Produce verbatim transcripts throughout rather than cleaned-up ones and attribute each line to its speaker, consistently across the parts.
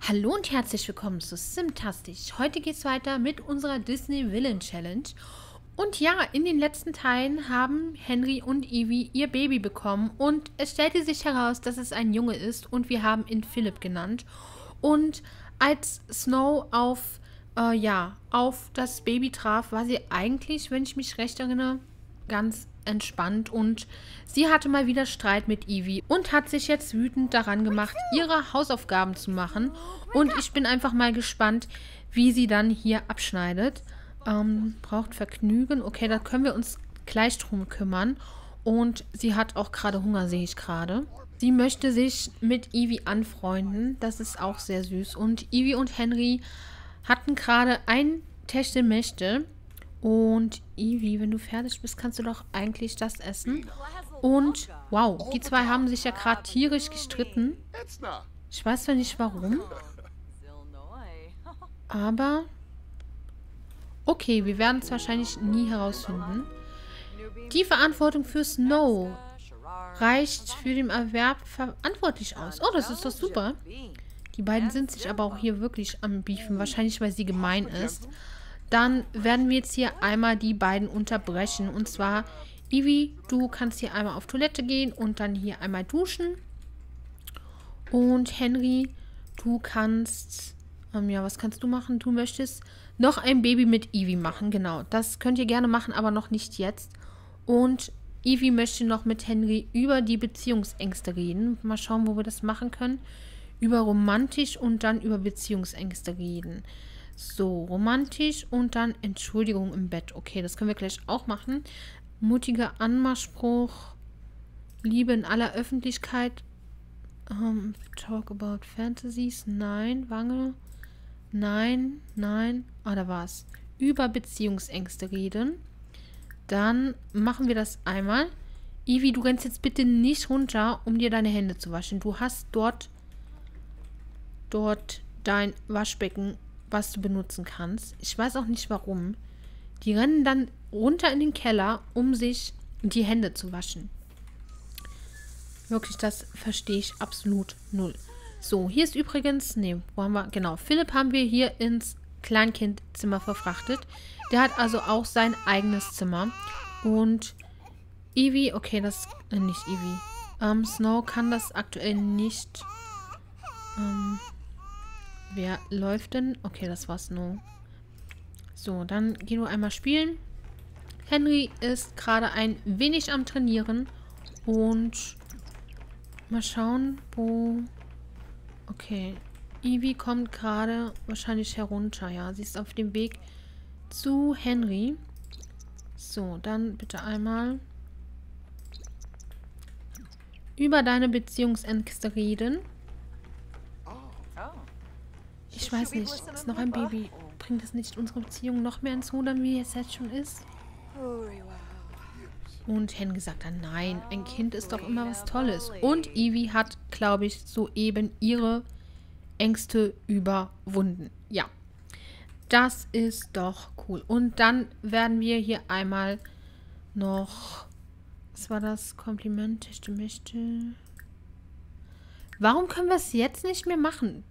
Speaker 1: Hallo und herzlich willkommen zu Simtastisch. Heute geht es weiter mit unserer Disney Villain Challenge. Und ja, in den letzten Teilen haben Henry und Evie ihr Baby bekommen. Und es stellte sich heraus, dass es ein Junge ist. Und wir haben ihn Philipp genannt. Und als Snow auf, äh, ja, auf das Baby traf, war sie eigentlich, wenn ich mich recht erinnere, ganz entspannt. Und sie hatte mal wieder Streit mit Evie und hat sich jetzt wütend daran gemacht, ihre Hausaufgaben zu machen. Und ich bin einfach mal gespannt, wie sie dann hier abschneidet. Ähm, braucht Vergnügen. Okay, da können wir uns gleich drum kümmern. Und sie hat auch gerade Hunger, sehe ich gerade. Sie möchte sich mit Evie anfreunden. Das ist auch sehr süß. Und Evie und Henry hatten gerade ein Techtelmechtel. Und Evie, wenn du fertig bist, kannst du doch eigentlich das essen. Und wow, die zwei haben sich ja gerade tierisch gestritten. Ich weiß zwar nicht warum. Aber okay, wir werden es wahrscheinlich nie herausfinden. Die Verantwortung für Snow reicht für den Erwerb verantwortlich aus. Oh, das ist doch super. Die beiden sind sich aber auch hier wirklich am Beefen. Wahrscheinlich, weil sie gemein ist. Dann werden wir jetzt hier einmal die beiden unterbrechen. Und zwar, Evie, du kannst hier einmal auf Toilette gehen und dann hier einmal duschen. Und Henry, du kannst, ähm, ja, was kannst du machen? Du möchtest noch ein Baby mit Evie machen, genau. Das könnt ihr gerne machen, aber noch nicht jetzt. Und Evie möchte noch mit Henry über die Beziehungsängste reden. Mal schauen, wo wir das machen können. Über romantisch und dann über Beziehungsängste reden. So, romantisch und dann Entschuldigung im Bett. Okay, das können wir gleich auch machen. Mutiger Anmachspruch. Liebe in aller Öffentlichkeit. Um, talk about fantasies. Nein. Wange. Nein. Nein. Ah, da war es. Über Beziehungsängste reden. Dann machen wir das einmal. Evie, du rennst jetzt bitte nicht runter, um dir deine Hände zu waschen. Du hast dort, dort dein Waschbecken, was du benutzen kannst. Ich weiß auch nicht warum. Die rennen dann runter in den Keller, um sich die Hände zu waschen. Wirklich, das verstehe ich absolut null. So, hier ist übrigens, ne, wo haben wir, genau, Philipp haben wir hier ins Kleinkindzimmer verfrachtet. Der hat also auch sein eigenes Zimmer. Und Evie, okay, das, äh, nicht Evie. Ähm, Snow kann das aktuell nicht, ähm, wer läuft denn? Okay, das war's nur. So, dann geh du einmal spielen. Henry ist gerade ein wenig am Trainieren. Und mal schauen, wo... Okay. Evie kommt gerade wahrscheinlich herunter. Ja, sie ist auf dem Weg zu Henry. So, dann bitte einmal über deine Beziehungsängste reden. Ich weiß nicht, ist noch ein Baby. Bringt es nicht unsere Beziehung noch mehr ins Rudern, wie es jetzt schon ist? Und Henry sagt dann, nein, ein Kind ist doch immer was Tolles. Und Evie hat, glaube ich, soeben ihre Ängste überwunden. Ja, das ist doch cool. Und dann werden wir hier einmal noch, was war das? Kompliment, Techte, Mächte. Warum können wir es jetzt nicht mehr machen?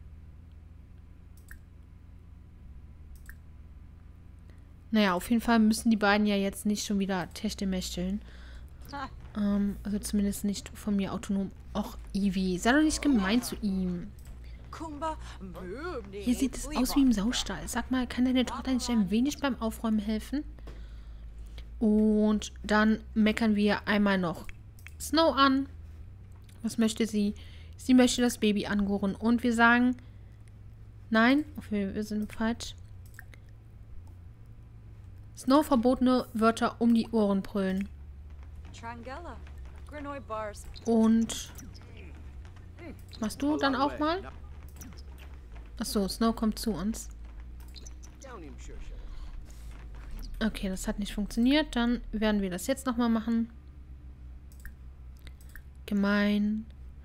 Speaker 1: Naja, auf jeden Fall müssen die beiden ja jetzt nicht schon wieder Techtelmächteln. Ähm, also zumindest nicht von mir autonom. Och, Evie, sei doch nicht gemein zu ihm. Hier sieht es aus wie im Saustall. Sag mal, kann deine Tochter nicht ein wenig beim Aufräumen helfen? Und dann meckern wir einmal noch Snow an. Was möchte sie? Sie möchte das Baby angurren. Und wir sagen, nein, okay, wir sind falsch. Snow verbotene Wörter um die Ohren brüllen. Und machst du dann auch mal? Achso, Snow kommt zu uns. Okay, das hat nicht funktioniert. Dann werden wir das jetzt nochmal machen. Gemein.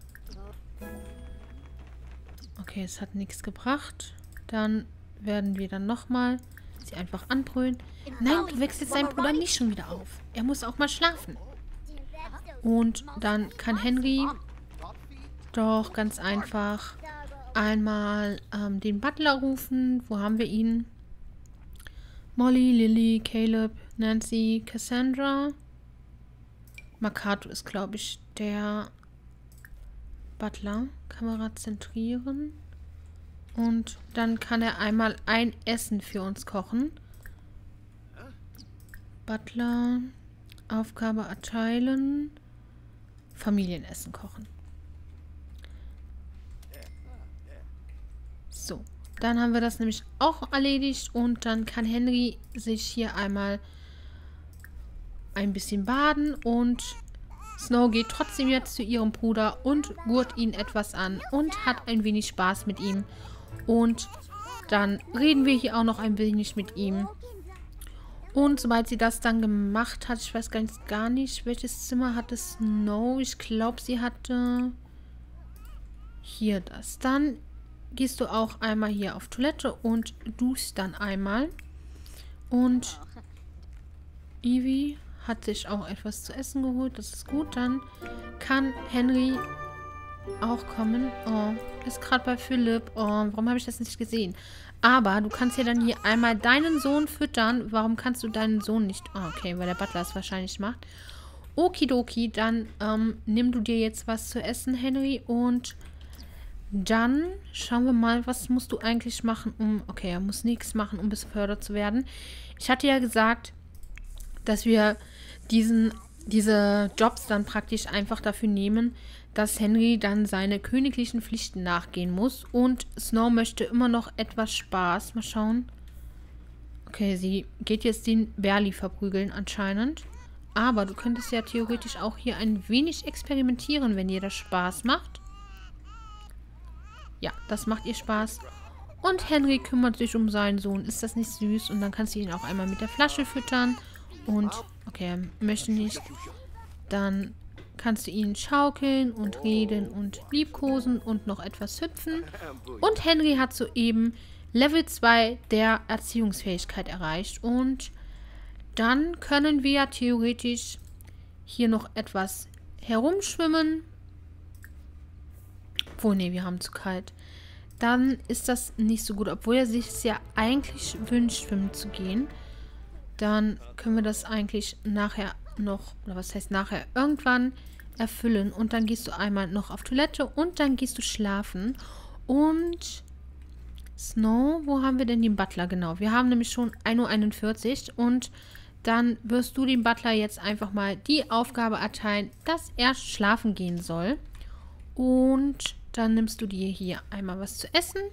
Speaker 1: Okay, es hat nichts gebracht. Dann werden wir dann nochmal sie einfach anbrüllen. Nein, du wächst jetzt deinen Bruder nicht schon wieder auf. Er muss auch mal schlafen. Und dann kann Henry doch ganz einfach einmal ähm, den Butler rufen. Wo haben wir ihn? Molly, Lily, Caleb, Nancy, Cassandra. Makato ist, glaube ich, der Butler. Kamera zentrieren. Und dann kann er einmal ein Essen für uns kochen. Butler. Aufgabe erteilen. Familienessen kochen. So. Dann haben wir das nämlich auch erledigt. Und dann kann Henry sich hier einmal ein bisschen baden. Und Snow geht trotzdem jetzt zu ihrem Bruder und gurt ihn etwas an und hat ein wenig Spaß mit ihm. Und dann reden wir hier auch noch ein wenig mit ihm. Und sobald sie das dann gemacht hat, ich weiß gar nicht, gar nicht welches Zimmer hatte Snow. Ich glaube, sie hatte hier das. Dann gehst du auch einmal hier auf Toilette und duschst dann einmal. Und Evie hat sich auch etwas zu essen geholt. Das ist gut. Dann kann Henry auch kommen. Oh, ist gerade bei Philipp. Oh, warum habe ich das nicht gesehen? Aber du kannst ja dann hier einmal deinen Sohn füttern. Warum kannst du deinen Sohn nicht... Oh, okay, weil der Butler es wahrscheinlich macht. Okidoki, dann ähm, nimm du dir jetzt was zu essen, Henry. Und dann schauen wir mal, was musst du eigentlich machen, um... Okay, er muss nichts machen, um befördert zu werden. Ich hatte ja gesagt, dass wir diesen, diese Jobs dann praktisch einfach dafür nehmen, dass Henry dann seine königlichen Pflichten nachgehen muss. Und Snow möchte immer noch etwas Spaß. Mal schauen. Okay, sie geht jetzt den Berli verprügeln anscheinend. Aber du könntest ja theoretisch auch hier ein wenig experimentieren, wenn dir das Spaß macht. Ja, das macht ihr Spaß. Und Henry kümmert sich um seinen Sohn. Ist das nicht süß? Und dann kannst du ihn auch einmal mit der Flasche füttern. Und, okay, er möchte nicht. Dann kannst du ihn schaukeln und reden und liebkosen und noch etwas hüpfen. Und Henry hat soeben Level zwei der Erziehungsfähigkeit erreicht. Und dann können wir theoretisch hier noch etwas herumschwimmen. Obwohl, nee, wir haben zu kalt. Dann ist das nicht so gut, obwohl er sich es ja eigentlich wünscht, schwimmen zu gehen. Dann können wir das eigentlich nachher noch, oder was heißt nachher, irgendwann erfüllen. Und dann gehst du einmal noch auf Toilette und dann gehst du schlafen. Und Snow, wo haben wir denn den Butler? Genau, wir haben nämlich schon ein Uhr einundvierzig und dann wirst du dem Butler jetzt einfach mal die Aufgabe erteilen, dass er schlafen gehen soll. Und dann nimmst du dir hier einmal was zu essen.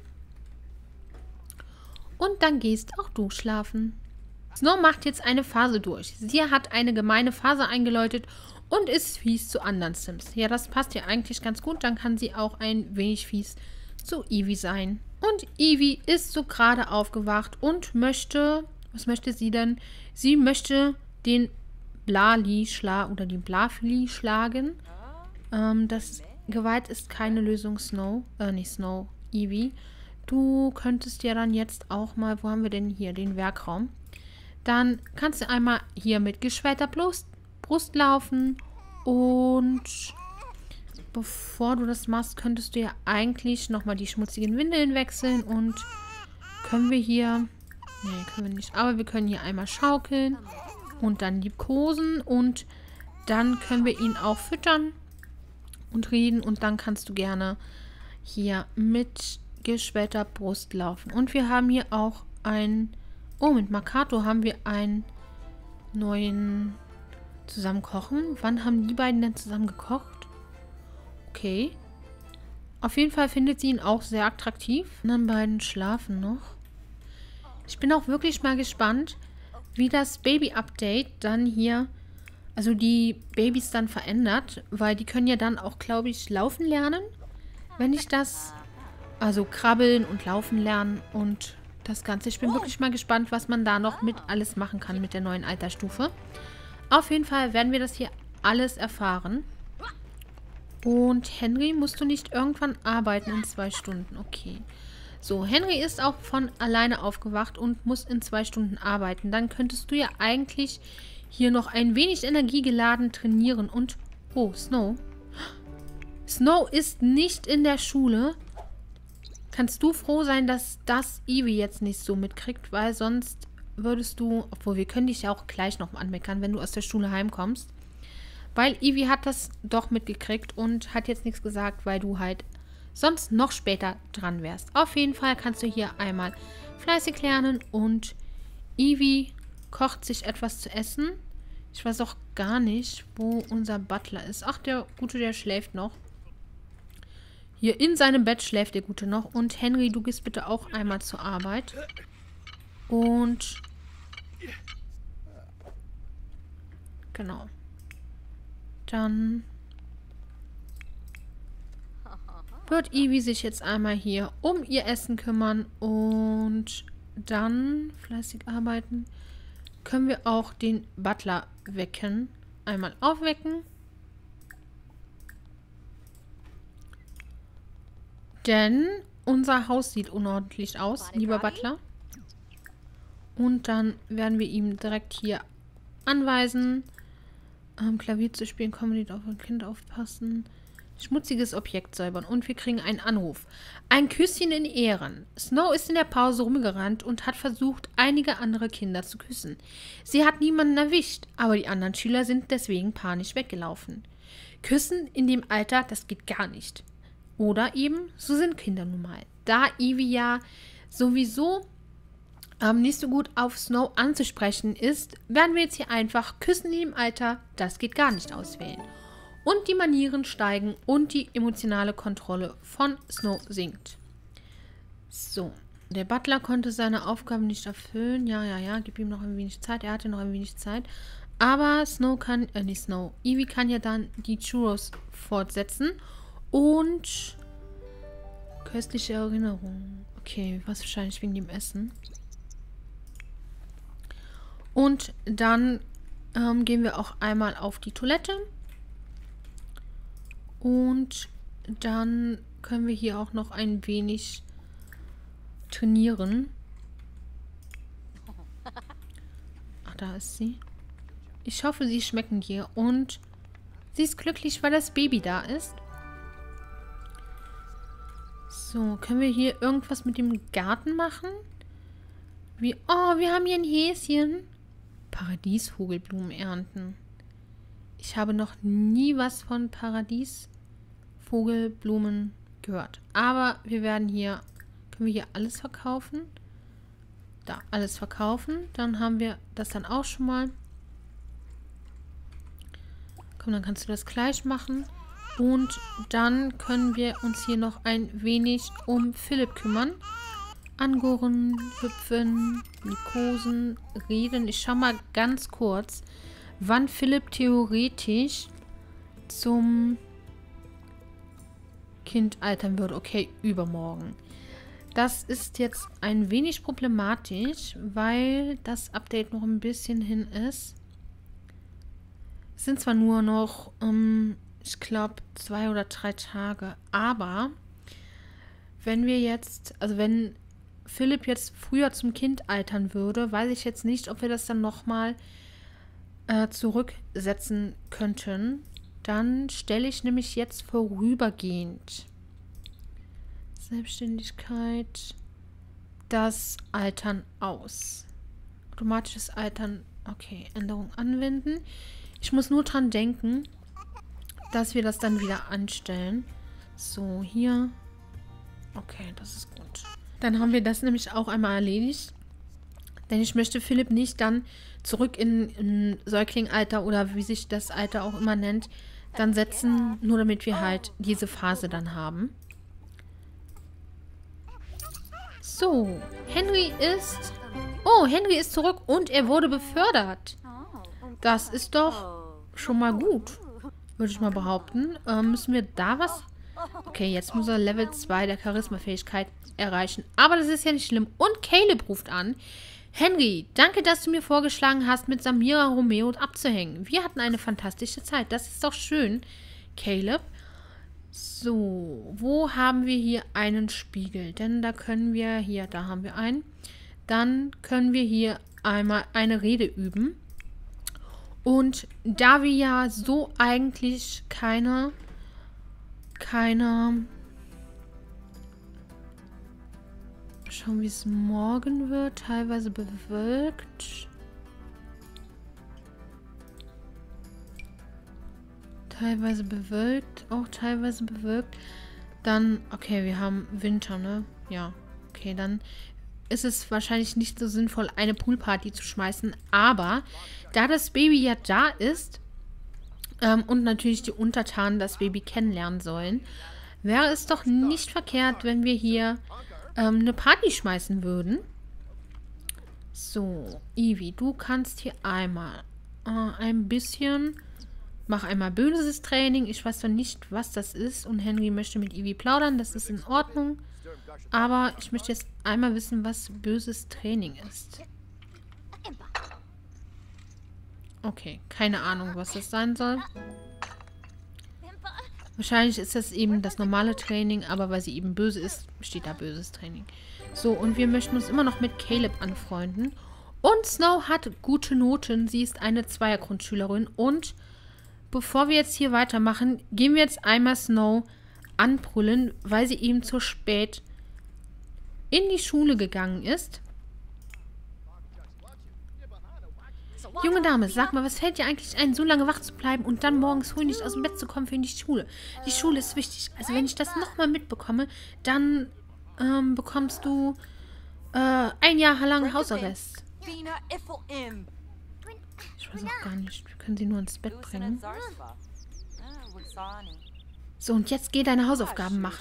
Speaker 1: Und dann gehst auch du schlafen. Snow macht jetzt eine Phase durch. Sie hat eine gemeine Phase eingeläutet und ist fies zu anderen Sims. Ja, das passt ja eigentlich ganz gut. Dann kann sie auch ein wenig fies zu Evie sein. Und Evie ist so gerade aufgewacht und möchte... Was möchte sie denn? Sie möchte den Blali schlagen oder die Blafli schlagen. Ähm, das Gewalt ist keine Lösung, Snow. Äh, nicht Snow, Evie. Du könntest ja dann jetzt auch mal... Wo haben wir denn hier? Den Werkraum. Dann kannst du einmal hier mit geschwellter Brust, Brust laufen. Und bevor du das machst, könntest du ja eigentlich nochmal die schmutzigen Windeln wechseln. Und können wir hier... Nee, können wir nicht. Aber wir können hier einmal schaukeln und dann liebkosen. Und dann können wir ihn auch füttern und reden. Und dann kannst du gerne hier mit geschwellter Brust laufen. Und wir haben hier auch ein... Oh, mit Makato haben wir einen neuen zusammen kochen. Wann haben die beiden denn zusammen gekocht? Okay. Auf jeden Fall findet sie ihn auch sehr attraktiv. Die anderen beiden schlafen noch. Ich bin auch wirklich mal gespannt, wie das Baby-Update dann hier, also die Babys dann verändert. Weil die können ja dann auch, glaube ich, laufen lernen. Wenn ich das, also krabbeln und laufen lernen und... das Ganze. Ich bin wirklich mal gespannt, was man da noch mit alles machen kann mit der neuen Altersstufe. Auf jeden Fall werden wir das hier alles erfahren. Und Henry, musst du nicht irgendwann arbeiten in zwei Stunden? Okay. So, Henry ist auch von alleine aufgewacht und muss in zwei Stunden arbeiten. Dann könntest du ja eigentlich hier noch ein wenig energiegeladen trainieren. Und, oh, Snow. Snow ist nicht in der Schule. kannst du froh sein, dass das Evie jetzt nicht so mitkriegt, weil sonst würdest du, obwohl wir können dich ja auch gleich noch anmeckern, wenn du aus der Schule heimkommst, weil Evie hat das doch mitgekriegt und hat jetzt nichts gesagt, weil du halt sonst noch später dran wärst. Auf jeden Fall kannst du hier einmal fleißig lernen und Evie kocht sich etwas zu essen. Ich weiß auch gar nicht, wo unser Butler ist. Ach, der Gute, der schläft noch. Hier in seinem Bett schläft der Gute noch. Und Henry, du gehst bitte auch einmal zur Arbeit. Und genau. Dann wird Evie sich jetzt einmal hier um ihr Essen kümmern und dann fleißig arbeiten. Können wir auch den Butler wecken. Einmal aufwecken. Denn unser Haus sieht unordentlich aus, lieber Butler. Und dann werden wir ihm direkt hier anweisen, ähm, Klavier zu spielen, Comedy auf ein Kind aufpassen. Schmutziges Objekt säubern. Und wir kriegen einen Anruf. Ein Küsschen in Ehren. Snow ist in der Pause rumgerannt und hat versucht, einige andere Kinder zu küssen. Sie hat niemanden erwischt, aber die anderen Schüler sind deswegen panisch weggelaufen. Küssen in dem Alter, das geht gar nicht. Oder eben, so sind Kinder nun mal. Da Evie ja sowieso ähm, nicht so gut auf Snow anzusprechen ist, werden wir jetzt hier einfach Küssen in dem Alter, das geht gar nicht auswählen. Und die Manieren steigen und die emotionale Kontrolle von Snow sinkt. So, der Butler konnte seine Aufgaben nicht erfüllen. Ja, ja, ja, gib ihm noch ein wenig Zeit. Er hatte noch ein wenig Zeit. Aber Snow kann, äh, nicht Snow, Evie kann ja dann die Churros fortsetzen. Und köstliche Erinnerungen. Okay, was wahrscheinlich wegen dem Essen. Und dann ähm, gehen wir auch einmal auf die Toilette. Und dann können wir hier auch noch ein wenig trainieren. Ach, da ist sie. Ich hoffe, sie schmecken dir. Und sie ist glücklich, weil das Baby da ist. So, können wir hier irgendwas mit dem Garten machen? Wie, oh, wir haben hier ein Häschen. Paradiesvogelblumen ernten. Ich habe noch nie was von Paradiesvogelblumen gehört. Aber wir werden hier, können wir hier alles verkaufen? Da, alles verkaufen. Dann haben wir das dann auch schon mal. Komm, dann kannst du das gleich machen. Und dann können wir uns hier noch ein wenig um Philipp kümmern. Angoren, hüpfen, Nikosen, reden. Ich schau mal ganz kurz, wann Philipp theoretisch zum Kind altern würde. Okay, übermorgen. Das ist jetzt ein wenig problematisch, weil das Update noch ein bisschen hin ist. Es sind zwar nur noch, ähm, ich glaube, zwei oder drei Tage, aber wenn wir jetzt, also wenn Philipp jetzt früher zum Kind altern würde, weiß ich jetzt nicht, ob wir das dann nochmal äh, zurücksetzen könnten. Dann stelle ich nämlich jetzt vorübergehend Selbstständigkeit das Altern aus. Automatisches Altern, okay, Änderung anwenden. Ich muss nur dran denken, dass wir das dann wieder anstellen. So, hier. Okay, das ist gut. Dann haben wir das nämlich auch einmal erledigt. Denn ich möchte Philipp nicht dann zurück in, in Säuglingalter oder wie sich das Alter auch immer nennt, dann setzen, nur damit wir halt diese Phase dann haben. So, Henry ist... Oh, Henry ist zurück und er wurde befördert. Das ist doch schon mal gut, würde ich mal behaupten. Ähm, müssen wir da was... Okay, jetzt muss er Level zwei der Charisma-Fähigkeit erreichen. Aber das ist ja nicht schlimm. Und Caleb ruft an. Henry, danke, dass du mir vorgeschlagen hast, mit Samira Romeo abzuhängen. Wir hatten eine fantastische Zeit. Das ist doch schön, Caleb. So, wo haben wir hier einen Spiegel? Denn da können wir hier, da haben wir einen. Dann können wir hier einmal eine Rede üben. Und da wir ja so eigentlich keine... keine Schauen, wie es morgen wird. Teilweise bewölkt. Teilweise bewölkt. Auch teilweise bewölkt. Dann, okay, wir haben Winter, ne? Ja, okay, dann ist es wahrscheinlich nicht so sinnvoll, eine Poolparty zu schmeißen. Aber da das Baby ja da ist ähm, und natürlich die Untertanen das Baby kennenlernen sollen, wäre es doch nicht verkehrt, wenn wir hier ähm, eine Party schmeißen würden. So, Ivy, du kannst hier einmal äh, ein bisschen... Mach einmal böses Training. Ich weiß doch nicht, was das ist. Und Henry möchte mit Ivy plaudern. Das ist in Ordnung. Aber ich möchte jetzt einmal wissen, was böses Training ist. Okay, keine Ahnung, was das sein soll. Wahrscheinlich ist das eben das normale Training, aber weil sie eben böse ist, steht da böses Training. So, und wir möchten uns immer noch mit Caleb anfreunden. Und Snow hat gute Noten. Sie ist eine Zweiergrundschülerin. Und bevor wir jetzt hier weitermachen, gehen wir jetzt einmal Snow anbrüllen, weil sie eben zu spät in die Schule gegangen ist. Junge Dame, sag mal, was fällt dir eigentlich ein, so lange wach zu bleiben und dann morgens früh nicht aus dem Bett zu kommen für in die Schule? Die Schule ist wichtig. Also wenn ich das nochmal mitbekomme, dann ähm, bekommst du äh, ein Jahr lang Hausarrest. Ich weiß auch gar nicht. Wir können sie nur ins Bett bringen. So, und jetzt geh deine Hausaufgaben machen.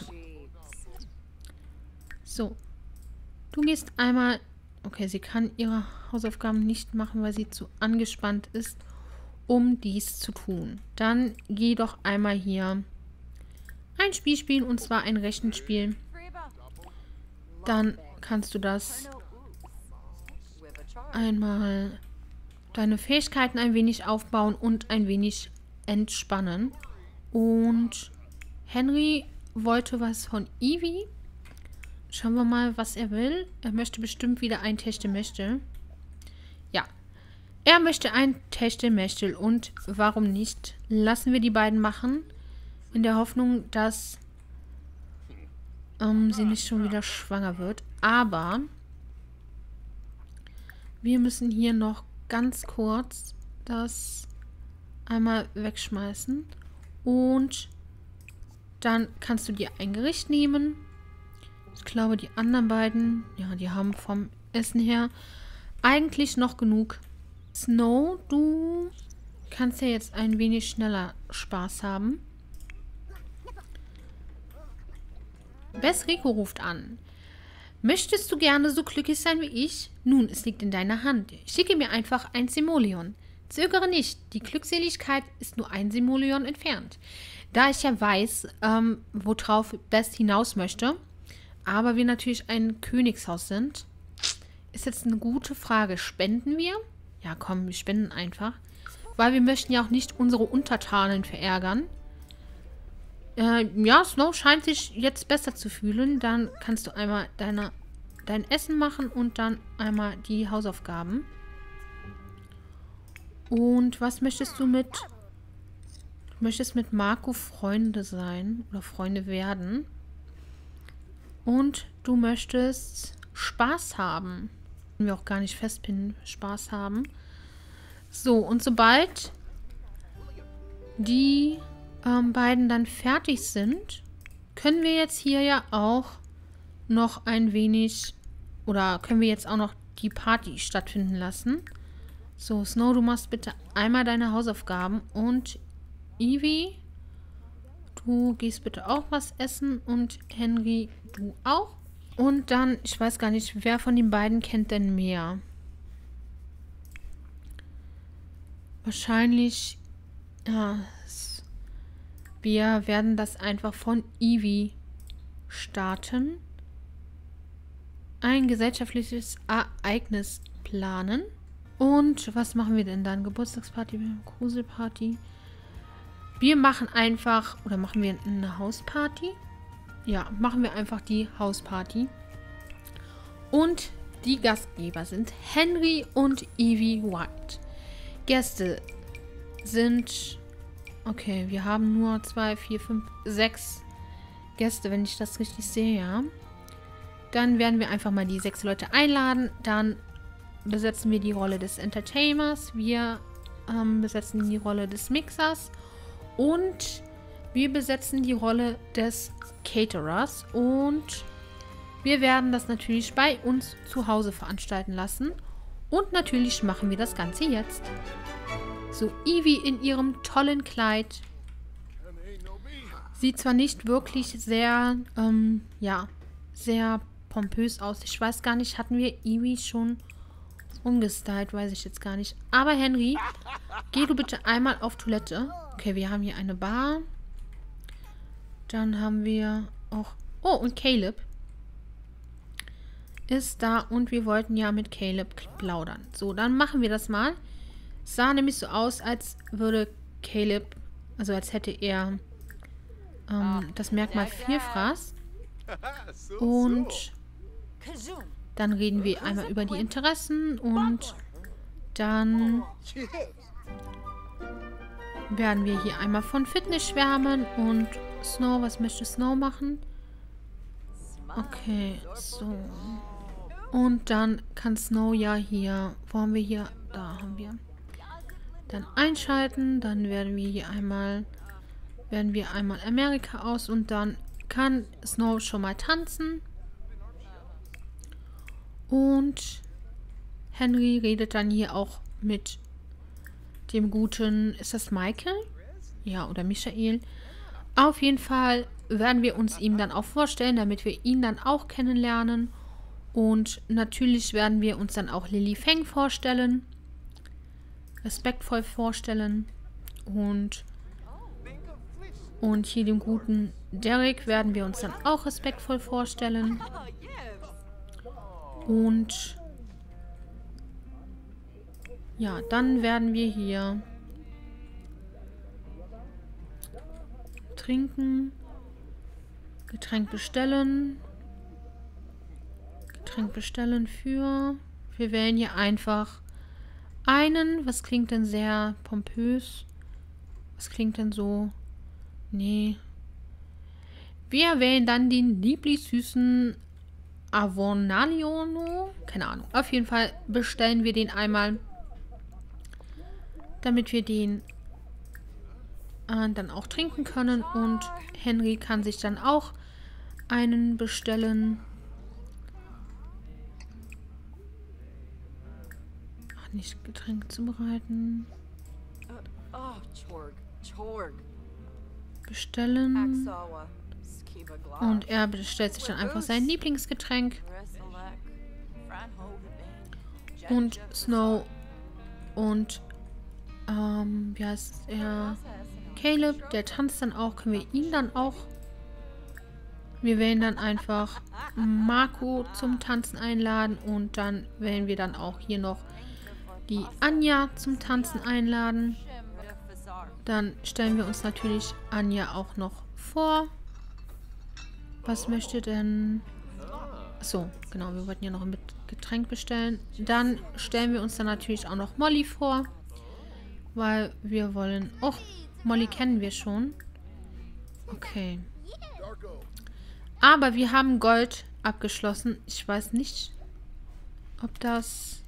Speaker 1: So. Du gehst einmal... Okay, sie kann ihre Hausaufgaben nicht machen, weil sie zu angespannt ist, um dies zu tun. Dann geh doch einmal hier ein Spiel spielen, und zwar ein Rechenspiel. Dann kannst du das einmal deine Fähigkeiten ein wenig aufbauen und ein wenig entspannen. Und Henry wollte was von Ivy. Schauen wir mal, was er will. Er möchte bestimmt wieder ein Techtelmechtel. Ja. Er möchte ein Techtelmechtel. Und warum nicht? Lassen wir die beiden machen. In der Hoffnung, dass ähm, sie nicht schon wieder schwanger wird. Aber wir müssen hier noch ganz kurz das einmal wegschmeißen. Und dann kannst du dir ein Gericht nehmen. Ich glaube, die anderen beiden, ja, die haben vom Essen her eigentlich noch genug. Snow, du kannst ja jetzt ein wenig schneller Spaß haben. Bess Rico ruft an. Möchtest du gerne so glücklich sein wie ich? Nun, es liegt in deiner Hand. Schicke mir einfach ein Simoleon. Zögere nicht, die Glückseligkeit ist nur ein Simoleon entfernt. Da ich ja weiß, ähm, worauf Bess hinaus möchte, aber wir natürlich ein Königshaus sind, ist jetzt eine gute Frage. Spenden wir? Ja, komm, wir spenden einfach. Weil wir möchten ja auch nicht unsere Untertanen verärgern. Äh, ja, Snow scheint sich jetzt besser zu fühlen. Dann kannst du einmal deine, dein Essen machen und dann einmal die Hausaufgaben. Und was möchtest du mit... Du möchtest mit Marco Freunde sein oder Freunde werden. Und du möchtest Spaß haben. Können wir auch gar nicht festpinnen. Spaß haben. So, und sobald die ähm, beiden dann fertig sind, können wir jetzt hier ja auch noch ein wenig, oder können wir jetzt auch noch die Party stattfinden lassen. So, Snow, du machst bitte einmal deine Hausaufgaben und Ivy, du gehst bitte auch was essen und Henry, du auch. Und dann, ich weiß gar nicht, wer von den beiden kennt denn mehr? Wahrscheinlich, ja, wir werden das einfach von Ivy starten. Ein gesellschaftliches Ereignis planen. Und was machen wir denn dann? Geburtstagsparty, Gruselparty. Wir machen einfach, oder machen wir eine Hausparty? Ja, machen wir einfach die Hausparty. Und die Gastgeber sind Henry und Evie White. Gäste sind, okay, wir haben nur zwei, vier, fünf, sechs Gäste, wenn ich das richtig sehe, ja. Dann werden wir einfach mal die sechs Leute einladen. Dann besetzen wir die Rolle des Entertainers. Wir ähm, besetzen die Rolle des Mixers. Und wir besetzen die Rolle des Caterers. Und wir werden das natürlich bei uns zu Hause veranstalten lassen. Und natürlich machen wir das Ganze jetzt. So, Evie in ihrem tollen Kleid. Sieht zwar nicht wirklich sehr, ähm, ja, sehr pompös aus. Ich weiß gar nicht, hatten wir Evie schon umgestylt? Weiß ich jetzt gar nicht. Aber Henry, geh du bitte einmal auf Toilette. Okay, wir haben hier eine Bar. Dann haben wir auch... Oh, und Caleb ist da und wir wollten ja mit Caleb plaudern. So, dann machen wir das mal. Es sah nämlich so aus, als würde Caleb, also als hätte er ähm, das Merkmal Vielfraß. Und dann reden wir einmal über die Interessen und dann werden wir hier einmal von Fitness schwärmen und Snow, was möchte Snow machen? Okay, so. Und dann kann Snow ja hier, wo haben wir hier? Da haben wir. Dann einschalten, dann werden wir hier einmal, werden wir einmal Amerika aus und dann kann Snow schon mal tanzen. Und Henry redet dann hier auch mit dem guten, ist das Michael? Ja, oder Michael. Auf jeden Fall werden wir uns ihm dann auch vorstellen, damit wir ihn dann auch kennenlernen. Und natürlich werden wir uns dann auch Lily Feng vorstellen. Respektvoll vorstellen. Und, und hier dem guten Derek werden wir uns dann auch respektvoll vorstellen. Und ja, dann werden wir hier trinken, Getränk bestellen, Getränk bestellen für, wir wählen hier einfach einen, was klingt denn sehr pompös, was klingt denn so, nee, wir wählen dann den lieblingssüßen Avonaliono, keine Ahnung, auf jeden Fall bestellen wir den einmal, damit wir den äh, dann auch trinken können und Henry kann sich dann auch einen bestellen. Ach, nicht Getränk zubereiten. Bestellen. Und er bestellt sich dann einfach sein Lieblingsgetränk. Und Snow und ähm, wie heißt er? Caleb, der tanzt dann auch. Können wir ihn dann auch? Wir wählen dann einfach Marco zum Tanzen einladen und dann wählen wir dann auch hier noch die Anja zum Tanzen einladen. Dann stellen wir uns natürlich Anja auch noch vor. Was möchte denn... Achso, genau, wir wollten ja noch ein Getränk bestellen. Dann stellen wir uns dann natürlich auch noch Molly vor. Weil wir wollen... Oh, Molly kennen wir schon. Okay. Aber wir haben Gold abgeschlossen. Ich weiß nicht, ob das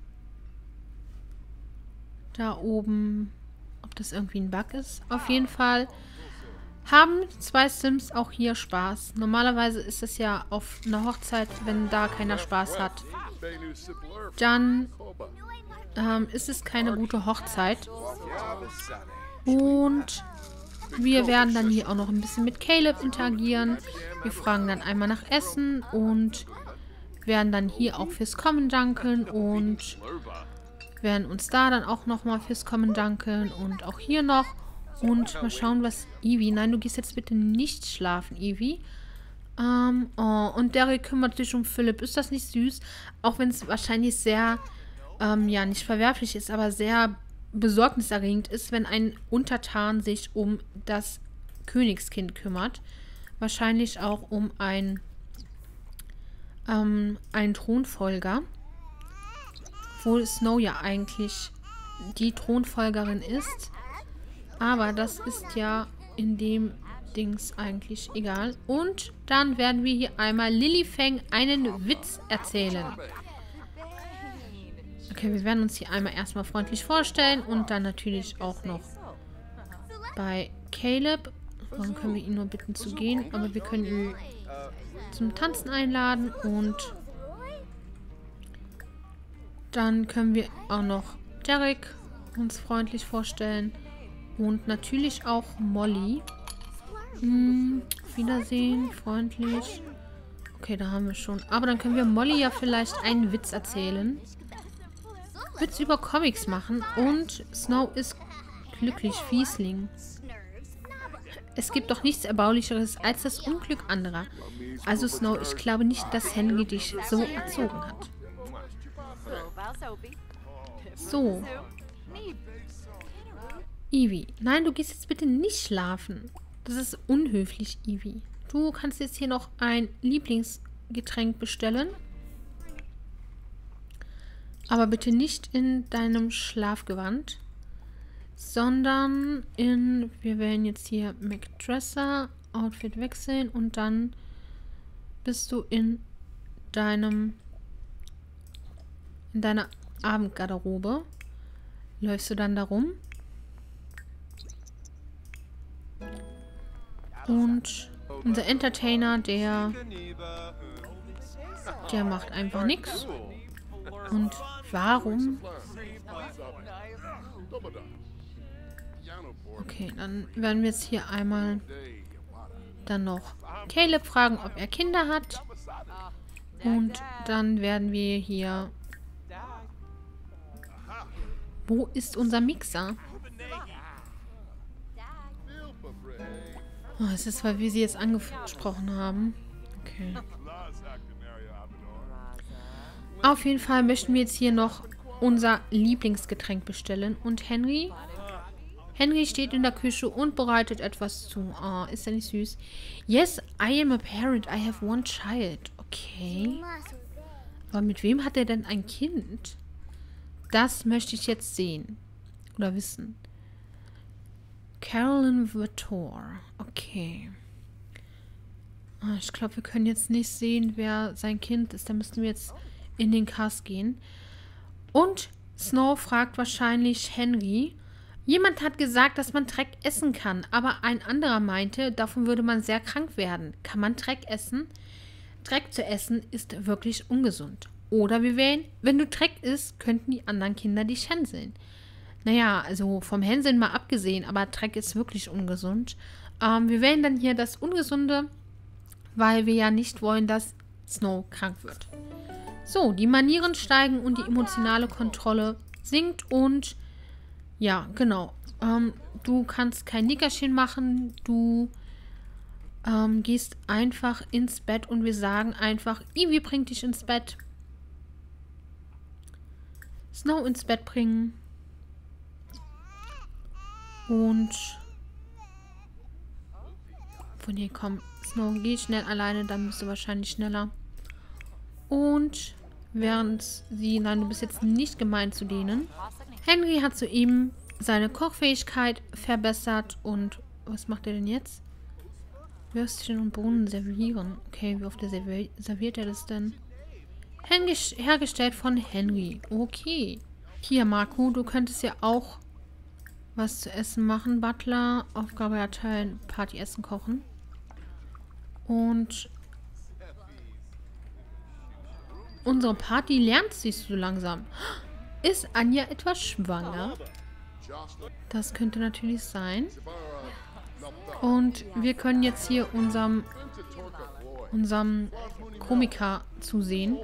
Speaker 1: da oben... Ob das irgendwie ein Bug ist. Auf jeden Fall haben zwei Sims auch hier Spaß. Normalerweise ist es ja auf einer Hochzeit, wenn da keiner Spaß hat, dann ähm, ist es keine gute Hochzeit. Und wir werden dann hier auch noch ein bisschen mit Caleb interagieren. Wir fragen dann einmal nach Essen und werden dann hier auch fürs Kommen danken und werden uns da dann auch nochmal fürs Kommen danken und auch hier noch. Und mal schauen, was Evie... Nein, du gehst jetzt bitte nicht schlafen, Evie. Ähm, oh, und Derek kümmert sich um Philipp. Ist das nicht süß? Auch wenn es wahrscheinlich sehr, ähm, ja, nicht verwerflich ist, aber sehr besorgniserregend ist, wenn ein Untertan sich um das Königskind kümmert. Wahrscheinlich auch um ein, ähm, einen Thronfolger. Obwohl Snow ja eigentlich die Thronfolgerin ist. Aber das ist ja in dem Dings eigentlich egal. Und dann werden wir hier einmal Lilifeng einen Witz erzählen. Okay, wir werden uns hier einmal erstmal freundlich vorstellen und dann natürlich auch noch bei Caleb. Warum können wir ihn nur bitten zu gehen? Aber wir können ihn zum Tanzen einladen und dann können wir auch noch Derek uns freundlich vorstellen und natürlich auch Molly. Hm, Wiedersehen, freundlich. Okay, da haben wir schon. Aber dann können wir Molly ja vielleicht einen Witz erzählen. Witz über Comics machen und Snow ist glücklich, Fiesling. Es gibt doch nichts Erbaulicheres als das Unglück anderer. Also Snow, ich glaube nicht, dass Henry dich so erzogen hat. So. Ivy. Nein, du gehst jetzt bitte nicht schlafen. Das ist unhöflich, Ivy. Du kannst jetzt hier noch ein Lieblingsgetränk bestellen. Aber bitte nicht in deinem Schlafgewand, sondern in, wir wählen jetzt hier McDresser, Outfit wechseln und dann bist du in deinem, in deiner Abendgarderobe. Läufst du dann da rum. Und unser Entertainer, der, der macht einfach nichts. Und warum? Okay, dann werden wir jetzt hier einmal dann noch Caleb fragen, ob er Kinder hat. Und dann werden wir hier... Wo ist unser Mixer? Oh, es ist, weil wir sie jetzt angesprochen haben. Okay. Auf jeden Fall möchten wir jetzt hier noch unser Lieblingsgetränk bestellen. Und Henry? Henry steht in der Küche und bereitet etwas zu. Oh, ist er nicht süß? Yes, I am a parent. I have one child. Okay. Aber mit wem hat er denn ein Kind? Das möchte ich jetzt sehen. Oder wissen. Carolyn Vitor. Okay. Oh, ich glaube, wir können jetzt nicht sehen, wer sein Kind ist. Da müssten wir jetzt in den Cast gehen. Und Snow fragt wahrscheinlich Henry. Jemand hat gesagt, dass man Dreck essen kann, aber ein anderer meinte, davon würde man sehr krank werden. Kann man Dreck essen? Dreck zu essen ist wirklich ungesund. Oder wir wählen, wenn du Dreck isst, könnten die anderen Kinder dich hänseln. Naja, also vom Hänseln mal abgesehen, aber Dreck ist wirklich ungesund. Ähm, wir wählen dann hier das Ungesunde, weil wir ja nicht wollen, dass Snow krank wird. So, die Manieren steigen und die emotionale Kontrolle sinkt und ja, genau. Ähm, du kannst kein Nickerchen machen, du ähm, gehst einfach ins Bett und wir sagen einfach, Ivy bringt dich ins Bett. Snow ins Bett bringen. Und von hier komm, Snow, geh schnell alleine, dann bist du wahrscheinlich schneller. Und während sie, nein, du bist jetzt nicht gemein zu denen. Henry hat soeben seine Kochfähigkeit verbessert und was macht er denn jetzt? Würstchen und Bohnen servieren. Okay, wie oft der servi serviert er das denn? Henry, hergestellt von Henry. Okay. Hier, Marco, du könntest ja auch was zu essen machen. Butler, Aufgabe erteilen, Partyessen kochen. Und unsere Party lernt sich so langsam. Ist Anja etwas schwanger? Das könnte natürlich sein. Und wir können jetzt hier unserem, unserem Komiker zusehen.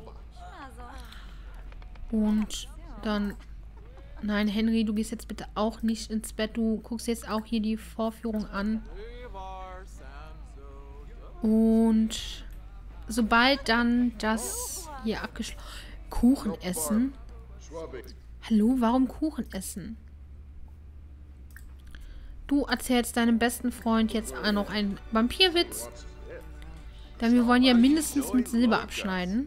Speaker 1: Und dann... Nein, Henry, du gehst jetzt bitte auch nicht ins Bett. Du guckst jetzt auch hier die Vorführung an. Und sobald dann das hier abgeschlossen... Kuchen essen? Hallo, warum Kuchen essen? Du erzählst deinem besten Freund jetzt auch noch einen Vampirwitz. Denn wir wollen ja mindestens mit Silber abschneiden.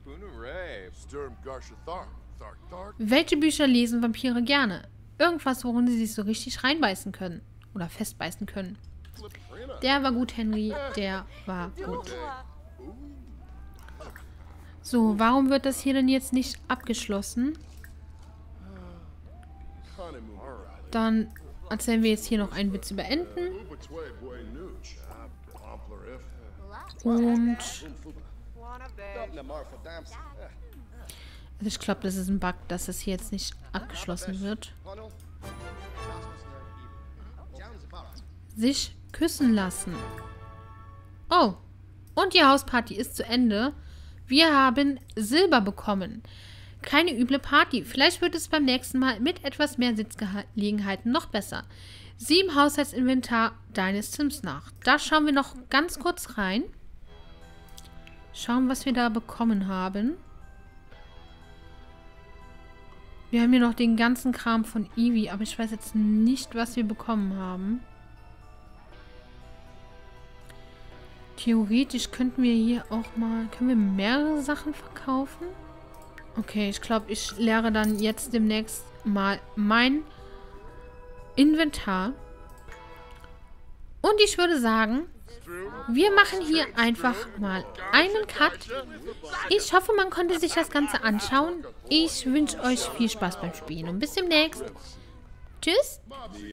Speaker 1: Welche Bücher lesen Vampire gerne? Irgendwas, worin sie sich so richtig reinbeißen können. Oder festbeißen können. Der war gut, Henry. Der war gut. So, warum wird das hier denn jetzt nicht abgeschlossen? Dann erzählen wir jetzt hier noch einen Witz über Enten. Und... Also ich glaube, das ist ein Bug, dass es hier jetzt nicht abgeschlossen wird. Sich küssen lassen. Oh, und die Hausparty ist zu Ende. Wir haben Silber bekommen. Keine üble Party. Vielleicht wird es beim nächsten Mal mit etwas mehr Sitzgelegenheiten noch besser. Sieh im Haushaltsinventar deines Sims nach. Da schauen wir noch ganz kurz rein. Schauen, was wir da bekommen haben. Wir haben hier noch den ganzen Kram von Evie, aber ich weiß jetzt nicht, was wir bekommen haben. Theoretisch könnten wir hier auch mal... Können wir mehrere Sachen verkaufen? Okay, ich glaube, ich leere dann jetzt demnächst mal mein Inventar. Und ich würde sagen, wir machen hier einfach mal einen Cut. Ich hoffe, man konnte sich das Ganze anschauen. Ich wünsche euch viel Spaß beim Spielen und bis demnächst. Tschüss.